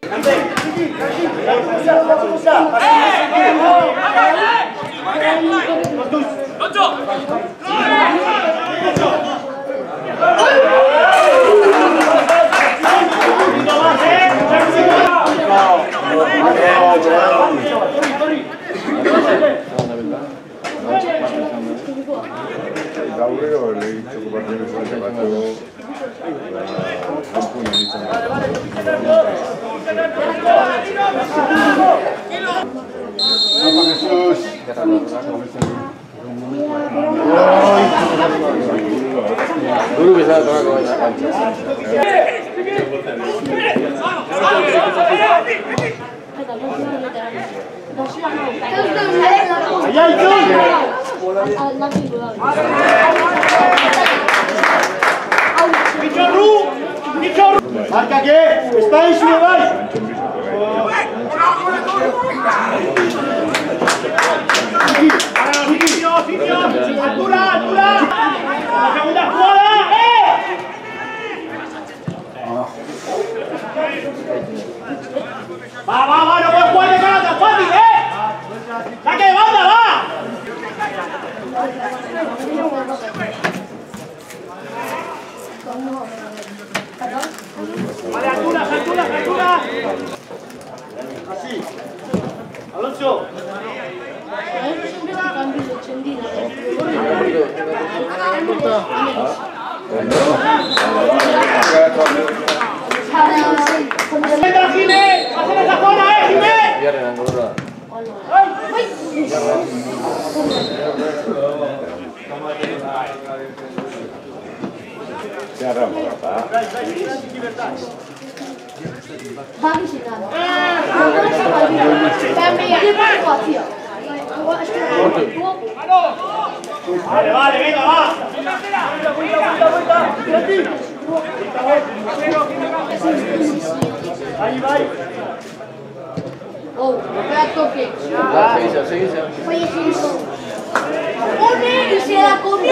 Laureo le he dicho que partiendo se ha llevado campo y me Jesús. Duro que se ha tocado con esa cancha. Marca que estáis y me vais. ¡Altura, altura! ¡La segunda jugada! Va, no puedes jugar de cara tan fácil, ¡saque de banda, va! Vale, altura. Así. Alonso. ¡Entra, Jimé! ¡Haz en esa zona, Jimé! Se ha ramado, Va visitando. Vale, venga, va. Ahí va. Oh, espera toque. Oye, pone y se la come.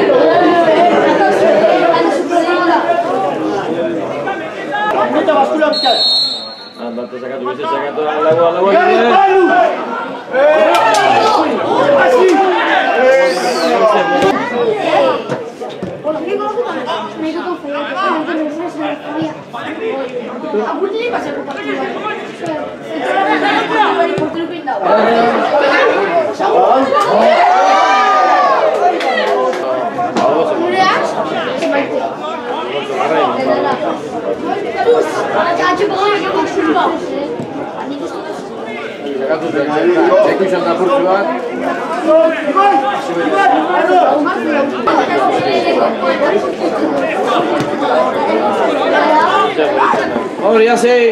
Minuta bascula vital. Anda, te saca toda la agua. ¡Gana el palo! ¡Así! Me tocó fallar, que no se me sabía. A Burti le pasé por partido. Por tu pintado. Ahora ya sé.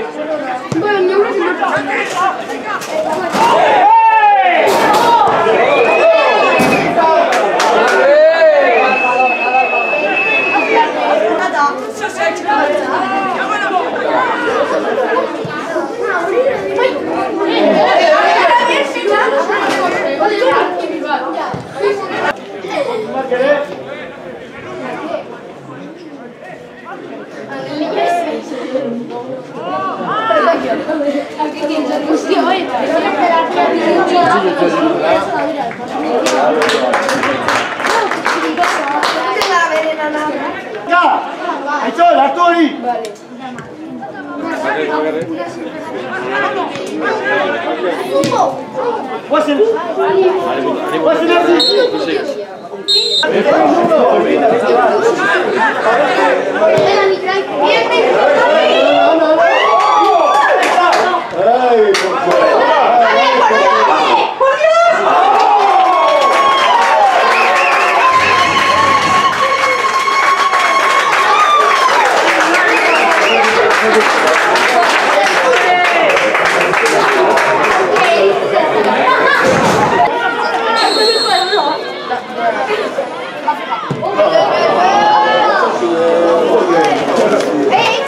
¡Hecho el Arturi! Hey!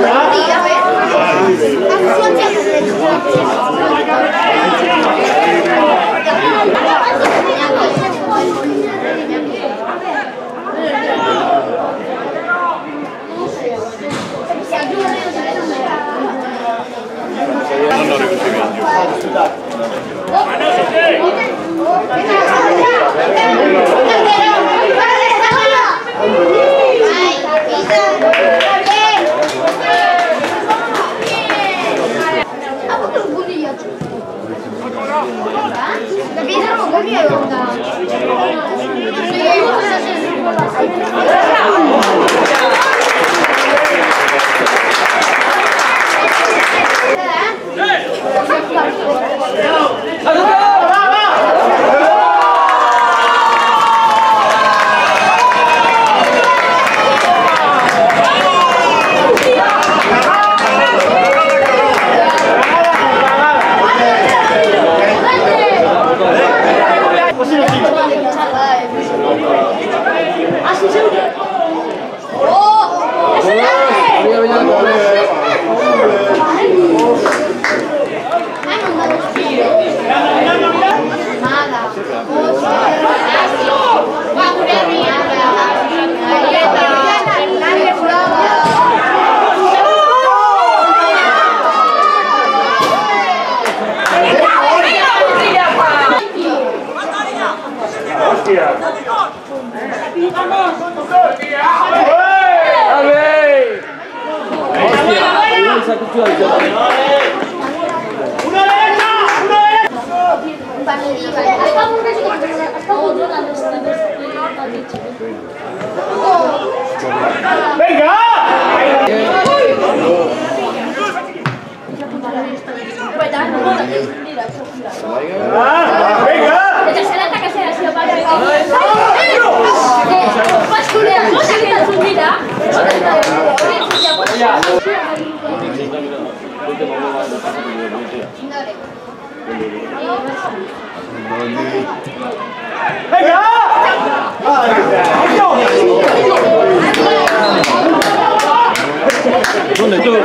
¿Dónde tú?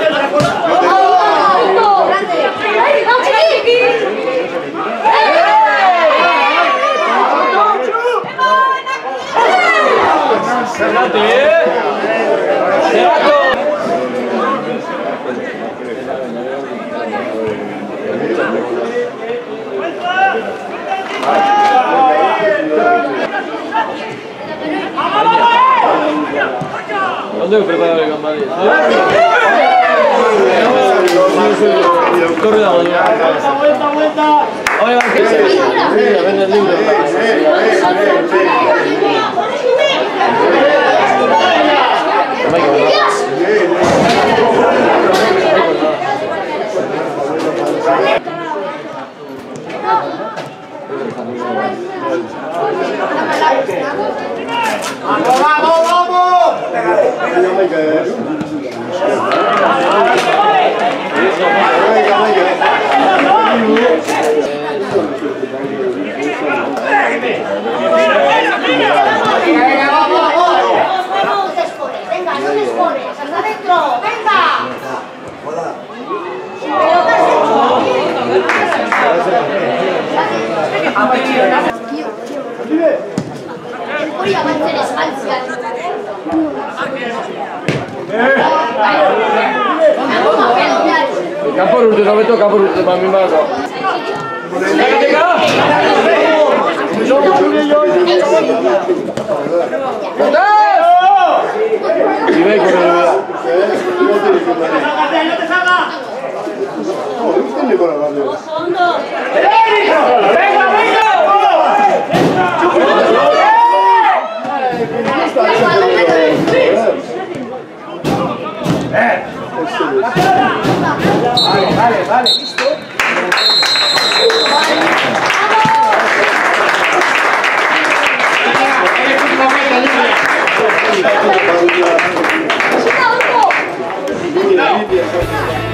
¿Dónde prepara el gambadí? Corre la vuelta. Oye, ven el libro. Caporurte, dove tocca Caporurte, ma mi vado. Si vai con Vale, listo. ¡Vamos!